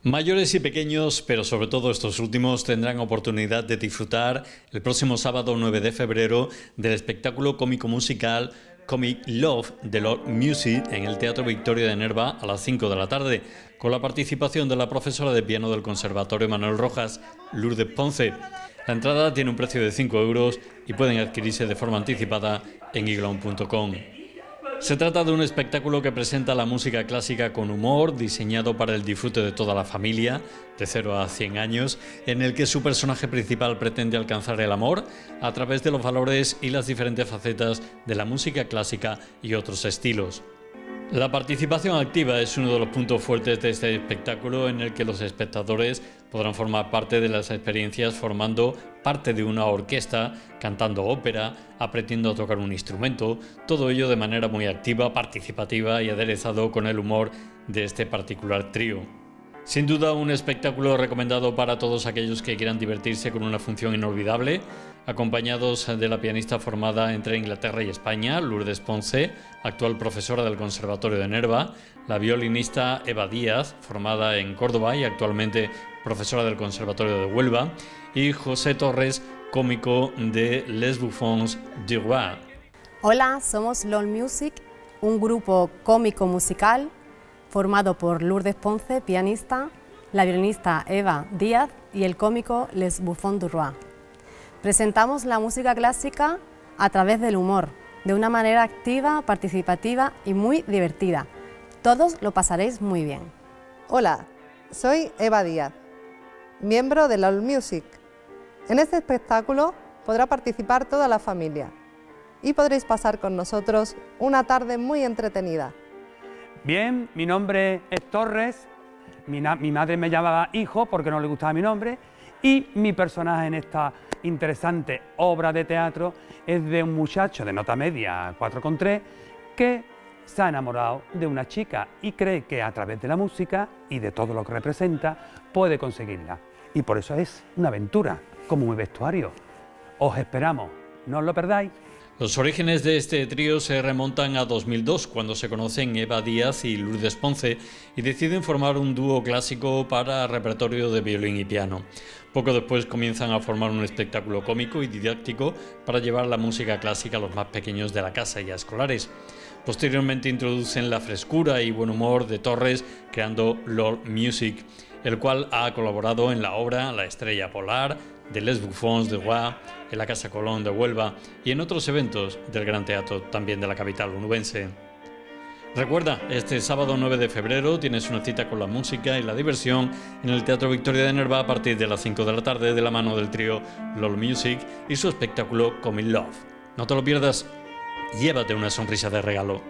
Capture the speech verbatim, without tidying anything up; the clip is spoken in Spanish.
Mayores y pequeños, pero sobre todo estos últimos, tendrán oportunidad de disfrutar el próximo sábado nueve de febrero del espectáculo cómico musical Comic Love de Lord Music en el Teatro Victoria de Nerva a las cinco de la tarde, con la participación de la profesora de piano del Conservatorio Manuel Rojas, Lourdes Ponce. La entrada tiene un precio de cinco euros y pueden adquirirse de forma anticipada en iglon punto com. Se trata de un espectáculo que presenta la música clásica con humor, diseñado para el disfrute de toda la familia, de cero a cien años, en el que su personaje principal pretende alcanzar el amor a través de los valores y las diferentes facetas de la música clásica y otros estilos. La participación activa es uno de los puntos fuertes de este espectáculo, en el que los espectadores podrán formar parte de las experiencias formando parte de una orquesta, cantando ópera, aprendiendo a tocar un instrumento, todo ello de manera muy activa, participativa y aderezado con el humor de este particular trío. Sin duda, un espectáculo recomendado para todos aquellos que quieran divertirse con una función inolvidable, acompañados de la pianista formada entre Inglaterra y España, Lourdes Ponce, actual profesora del Conservatorio de Nerva, la violinista Eva Díaz, formada en Córdoba y actualmente profesora del Conservatorio de Huelva, y José Torres, cómico de Les Buffons du Roi. Hola, somos Lord Music, un grupo cómico musical formado por Lourdes Ponce, pianista, la violinista Eva Díaz y el cómico Les Buffons du Roi. Presentamos la música clásica a través del humor, de una manera activa, participativa y muy divertida. Todos lo pasaréis muy bien. Hola, soy Eva Díaz, miembro de Lord Music. En este espectáculo podrá participar toda la familia y podréis pasar con nosotros una tarde muy entretenida. Bien, mi nombre es Torres, mi, mi madre me llamaba Hijo porque no le gustaba mi nombre, y mi personaje en esta interesante obra de teatro es de un muchacho de nota media cuatro coma tres que se ha enamorado de una chica y cree que a través de la música y de todo lo que representa puede conseguirla. Y por eso es una aventura, como mi vestuario. Os esperamos, no os lo perdáis. Los orígenes de este trío se remontan a dos mil dos, cuando se conocen Eva Díaz y Lourdes Ponce y deciden formar un dúo clásico para repertorio de violín y piano. Poco después comienzan a formar un espectáculo cómico y didáctico para llevar la música clásica a los más pequeños de la casa y a escolares. Posteriormente introducen la frescura y buen humor de Torres, creando Lord Music, el cual ha colaborado en la obra La Estrella Polar de Les Buffons du Roi, en la Casa Colón de Huelva y en otros eventos del Gran Teatro, también de la capital onubense. Recuerda, este sábado nueve de febrero tienes una cita con la música y la diversión en el Teatro Victoria de Nerva a partir de las cinco de la tarde, de la mano del trío Lord Music y su espectáculo Comic Love. No te lo pierdas, llévate una sonrisa de regalo.